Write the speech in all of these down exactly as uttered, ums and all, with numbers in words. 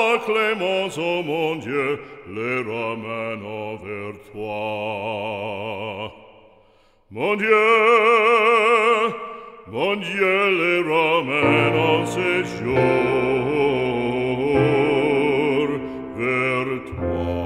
la clémence, ô mon Dieu, les ramène vers toi. Mon Dieu, mon Dieu, les ramène en séjour vers toi.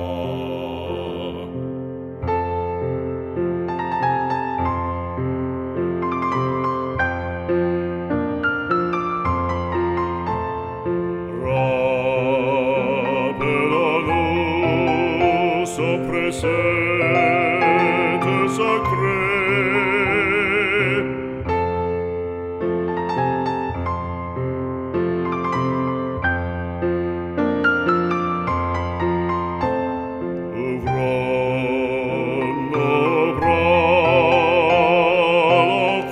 Préceptes sacrés, ouvrons nos bras,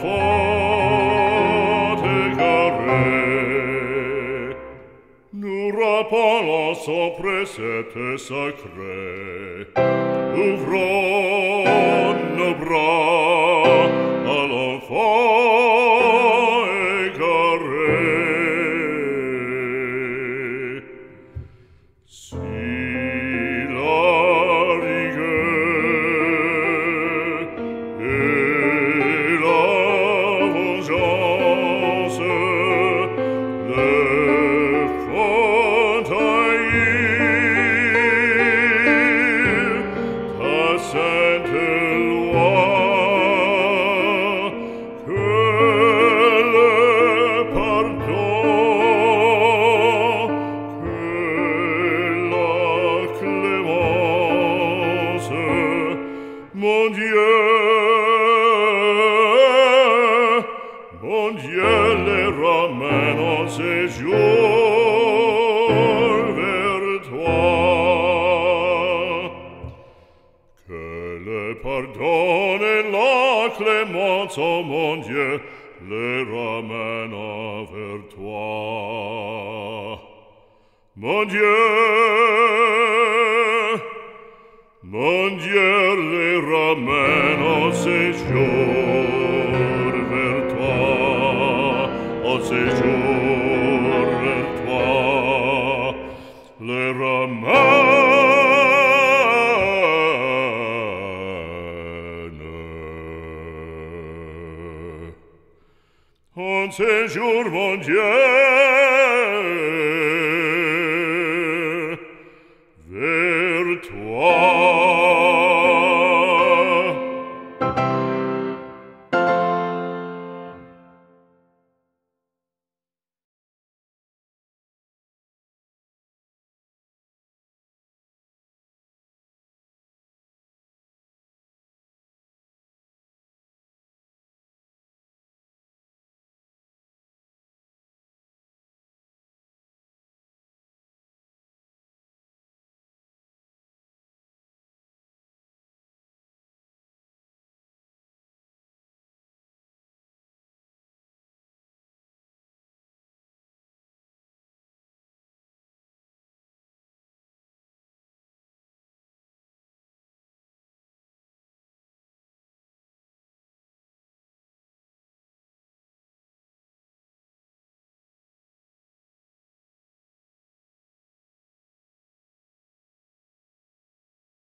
l'enfant égaré, nous rappelons son précepte sacré. Ouvrons nos bras à l'enfant égaré. Si la rigueur et la vengeance le font haïr, sainte loi, que le pardon, que la clémence, mon Dieu, mon Dieu, les ramène en séjour vers toi. Pardonne la clémence, ô mon Dieu, les ramène vers toi. Mon Dieu, mon Dieu, les ramène en séjour vers toi, en séjour vers toi, les ramène en séjour, mon Dieu,